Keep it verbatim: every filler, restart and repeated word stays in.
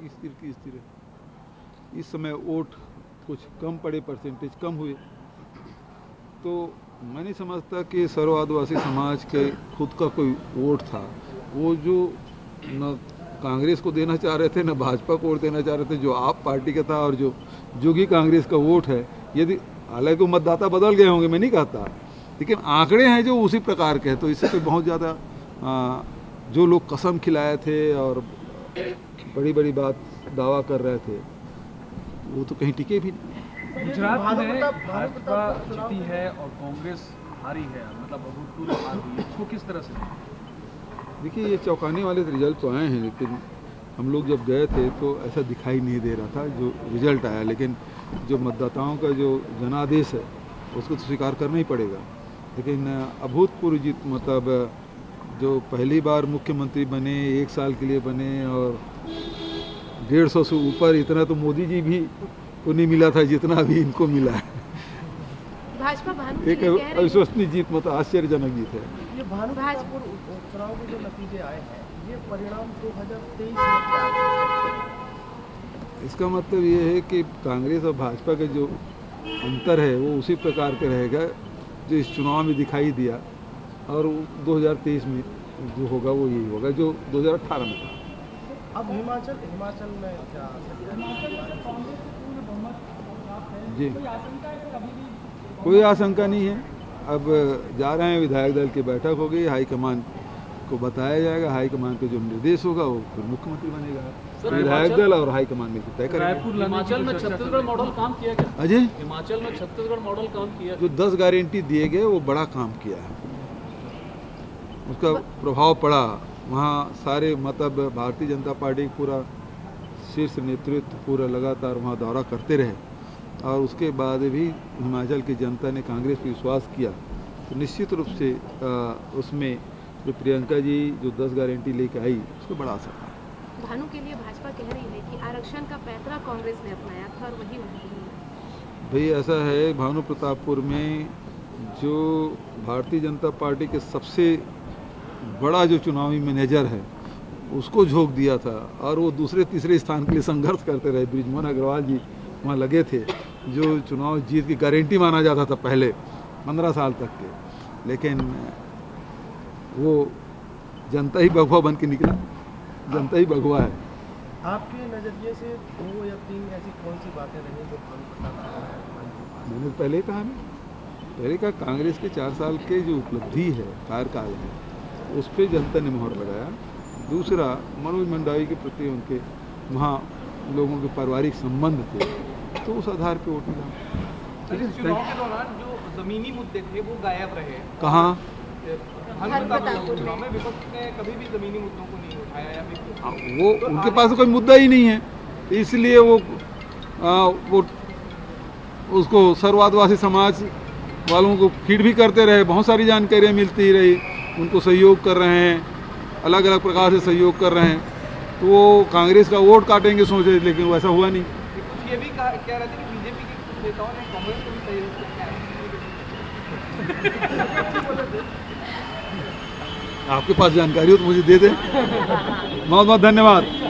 की स्थिर की स्थिर है। इस समय वोट कुछ कम पड़े, परसेंटेज कम हुए, तो मैं नहीं समझता कि सर्व आदिवासी समाज के खुद का कोई वोट था। वो जो न कांग्रेस को देना चाह रहे थे न भाजपा को वोट देना चाह रहे थे, जो आप पार्टी का था और जो जोगी कांग्रेस का वोट है, यदि हालांकि मतदाता बदल गए होंगे, मैं नहीं कहता, लेकिन आंकड़े हैं जो उसी प्रकार के हैं। तो इससे तो बहुत ज़्यादा जो लोग कसम खिलाए थे और बड़ी बड़ी बात दावा कर रहे थे, वो तो कहीं टिके भी नहीं। गुजरात में भाजपा जीती है और कांग्रेस हारी है, मतलब अभूतपूर्व हार हुई है, इसको किस तरह से? देखिए, ये चौंकाने वाले रिजल्ट तो आए हैं, लेकिन हम लोग जब गए थे तो ऐसा दिखाई नहीं दे रहा था जो रिजल्ट आया। लेकिन जो मतदाताओं का जो जनादेश है उसको तो स्वीकार करना ही पड़ेगा। लेकिन अभूतपूर्व जीत, मतलब जो पहली बार मुख्यमंत्री बने, एक साल के लिए बने और डेढ़ सौ से ऊपर, इतना तो मोदी जी भी को नहीं मिला था जितना अभी इनको मिला है। भाजपा एक अविश्वसनीय जीत, मतलब आश्चर्यजनक जीत है। ये भाजपुर चुनाव के जो नतीजे आए हैं, ये परिणाम दो हज़ार तेईस में क्या? इसका मतलब ये है कि कांग्रेस और भाजपा का जो अंतर है वो उसी प्रकार का रहेगा जो इस चुनाव में दिखाई दिया, और दो हज़ार तेईस में जो होगा वो यही होगा जो दो हज़ार अठारह में था। अब हिमाचल हिमाचल में क्या जी, कोई आशंका नहीं है। अब जा रहे हैं, विधायक दल की बैठक होगी, हाईकमान को बताया जाएगा, हाईकमान का जो निर्देश होगा वो फिर मुख्यमंत्री बनेगा। विधायक दल और हाईकमान में तय करेंगे। हिमाचल में छत्तीसगढ़ मॉडल काम किया गया। अजय, हिमाचल में छत्तीसगढ़ मॉडल काम किया, जो दस गारंटी दिए गए वो बड़ा काम किया है, उसका प्रभाव पड़ा वहाँ। सारे मतलब भारतीय जनता पार्टी पूरा शीर्ष नेतृत्व पूरा लगातार वहाँ दौरा करते रहे, और उसके बाद भी हिमाचल की जनता ने कांग्रेस पर विश्वास किया। तो निश्चित रूप से आ, उसमें जो प्रियंका जी जो दस गारंटी लेकर आई, उसको बड़ा असर था। भानु के लिए भाजपा कह रही है कि आरक्षण का पैतरा कांग्रेस ने अपनाया था और वही वही। भाई ऐसा है, भानु प्रतापपुर में जो भारतीय जनता पार्टी के सबसे बड़ा जो चुनावी मैनेजर है उसको झोंक दिया था, और वो दूसरे तीसरे स्थान के लिए संघर्ष करते रहे। बृजमोहन अग्रवाल जी वहाँ लगे थे, जो चुनाव जीत की गारंटी माना जाता था पहले पंद्रह साल तक के, लेकिन वो जनता ही भगवा बन के निकला। जनता ही भगवा है। आपके नजरिए से दो या तीन ऐसी कौन सी बातें रही जो भानु प्रताप? मैंने पहले ही कहा, पहले कहा कांग्रेस के चार साल के जो उपलब्धि है, कार्यकाल है, उस पर जनता ने मोहर लगाया। दूसरा, मनोज मंडावी के प्रति उनके वहाँ लोगों के पारिवारिक संबंध थे, तो उस आधार पे वोट मिला। चुनाव के दौरान जो जमीनी मुद्दे थे वो गायब रहे। कहाँ? चुनाव में विपक्ष ने कभी भी जमीनी मुद्दों को नहीं उठाया या फिर वो उनके पास कोई मुद्दा ही नहीं है, इसलिए वो आ, वो उसको सर्व आदिवासी समाज वालों को फीड भी करते रहे। बहुत सारी जानकारियाँ मिलती ही रही, उनको सहयोग कर रहे हैं, अलग अलग प्रकार से सहयोग कर रहे हैं। तो वो कांग्रेस का वोट काटेंगे सोचे, लेकिन वैसा हुआ नहीं। ये भी कह रहे थे कि बीजेपी के नेताओं ने कांग्रेस को भी सहयोग किया। आपके पास जानकारी हो तो मुझे दे दें। बहुत बहुत धन्यवाद।